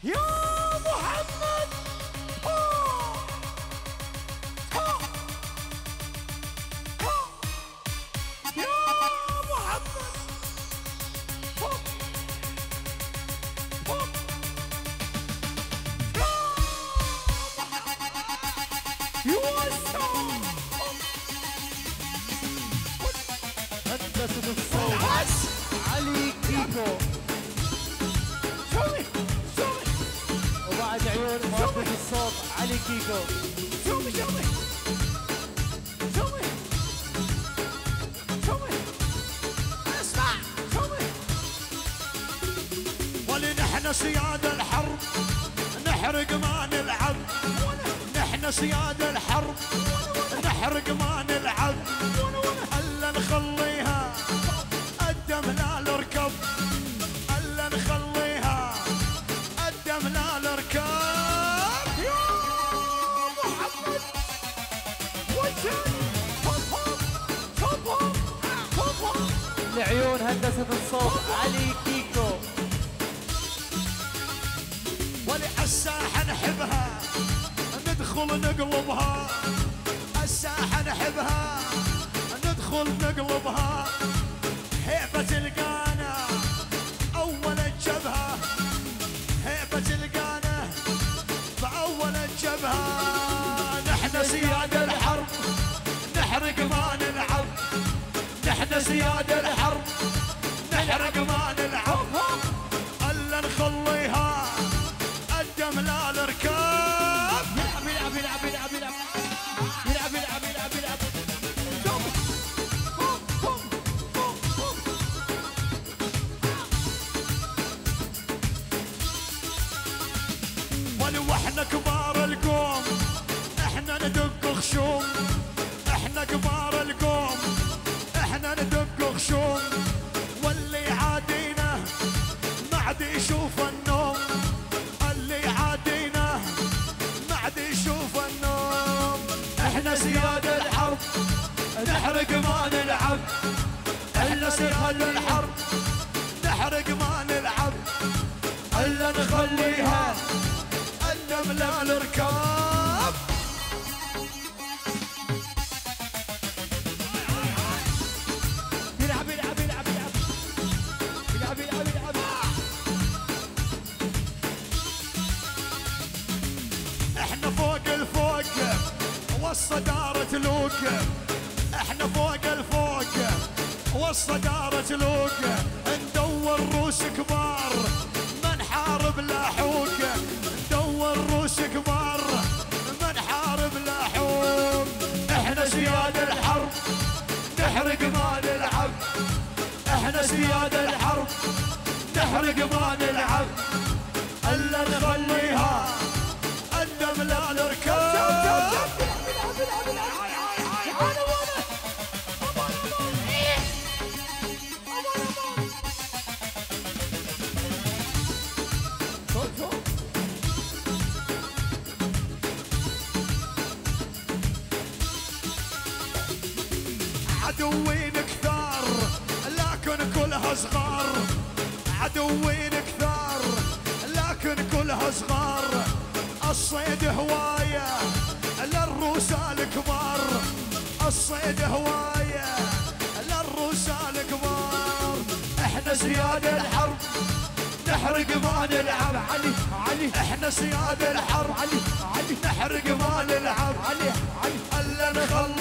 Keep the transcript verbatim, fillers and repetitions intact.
يا محمد. هندسة الصوت علي كيكو. سوي سوي وبعد عيون مهندس الصوت علي كيكو. سوي سوي سوي سوي اسمع سوي. ولنحن سياد الحرب نحرق ما نلعب. نحن سياد الحرب نحرق ما نلعب. الا نخليها الدم لا نركب. الا نخليها الدم لا نركب. يا محمد والثاني فوق فوق فوق. لعيون هندسة الصوت علي كيكو. وللساحة نحبها ندخل نقلبها. الساحة نحبها ندخل نقلبها. هيبة القانا أول الجبهة. هيبة القانا فأول الجبهة. نحن سياد الحرب نحرق ما نلعب. نحن سياد الحرب نحرق ما نلعب. ألا نخليها الدم لا نركب. يلعب يلعب يلعب يلعب يلعب يلعب يلعب يلعب يلعب. ولو احنا كبار القوم احنا ندق خشوم. احنا كبار القوم احنا ندق خشوم. واللي يعادينا ما عاد يشوف النوم. اللي يعادينا ما عاد يشوف النوم. احنا سياد الحرب نحرق ما نلعب. احنا سياد الحرب نحرق ما نلعب. الا نخليها الدم لا نركب. يلعب يلعب يلعب يلعب يلعب يلعب يلعب. احنا فوق الفوق والصدارة لوق. احنا فوق الفوق والصدارة لوق. ندور روس كبار ما نحارب لاحوق. ندور روس كبار ما نحارب لاحوق. احنا سياد الحرب نحرق ما نلعب. احنا سياد الحرب نحرق ما نلعب. الا نخليها الدم لا نركب. عدوين كثار لكن كلها صغار. عدوين كثار لكن كلها صغار. الصيد هواية للروس الكبار. الصيد هواية للروس الكبار. احنا سياد الحرب نحرق ما نلعب. علي علي احنا سياد الحرب علي علي نحرق ما نلعب. علي علي الا نخلص